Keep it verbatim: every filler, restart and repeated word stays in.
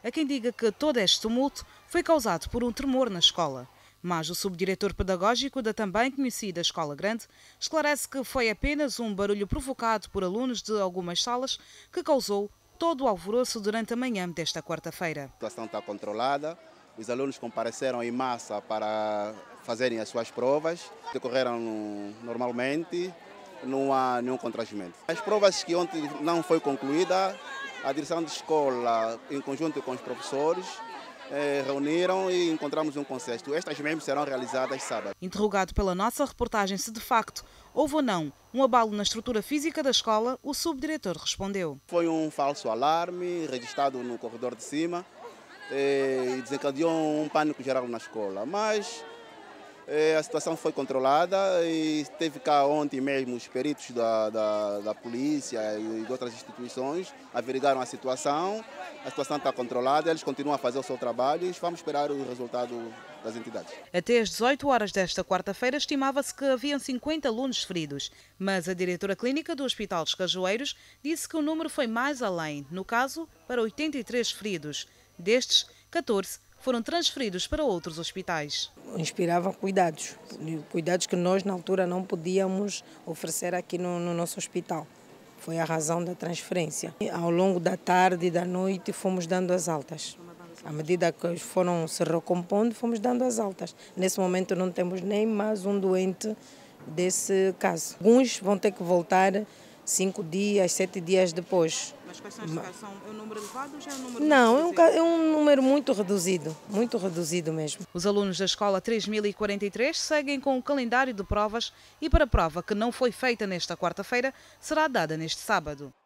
Há quem diga que todo este tumulto foi causado por um tremor na escola. Mas o subdiretor pedagógico da também conhecida Escola Grande esclarece que foi apenas um barulho provocado por alunos de algumas salas que causou todo o alvoroço durante a manhã desta quarta-feira. A situação está controlada, os alunos compareceram em massa para fazerem as suas provas, decorreram normalmente, não há nenhum constrangimento. As provas que ontem não foi concluída, a direção de escola, em conjunto com os professores, Eh, reuniram e encontramos um consenso. Estas mesmo serão realizadas sábado. Interrogado pela nossa reportagem se de facto houve ou não um abalo na estrutura física da escola, o subdiretor respondeu. Foi um falso alarme registrado no corredor de cima eh, e desencadeou um pânico geral na escola. Mas eh, a situação foi controlada e teve cá ontem mesmo os peritos da, da, da polícia e de outras instituições averiguaram a situação. A situação está controlada, eles continuam a fazer o seu trabalho e vamos esperar o resultado das entidades. Até às dezoito horas desta quarta-feira estimava-se que haviam cinquenta alunos feridos, mas a diretora clínica do Hospital dos Cajueiros disse que o número foi mais além, no caso, para oitenta e três feridos. Destes, catorze foram transferidos para outros hospitais. Inspirava cuidados, cuidados que nós na altura não podíamos oferecer aqui no, no nosso hospital. Foi a razão da transferência. Ao longo da tarde e da noite fomos dando as altas. À medida que foram se recompondo, fomos dando as altas. Nesse momento não temos nem mais um doente desse caso. Alguns vão ter que voltar cinco dias, sete dias depois. Mas quais são estes casos? É um número elevado ou já é um número Não, é um, é um número muito reduzido, muito reduzido mesmo. Os alunos da escola três mil e quarenta e três seguem com o calendário de provas e para a prova que não foi feita nesta quarta-feira será dada neste sábado.